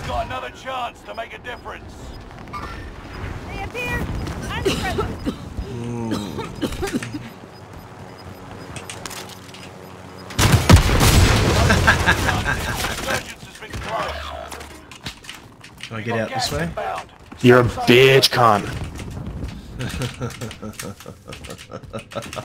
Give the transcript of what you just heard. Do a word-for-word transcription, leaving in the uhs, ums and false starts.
got another chance to make a difference. They appear under pressure. Can I get out this way? You're a bitch, con.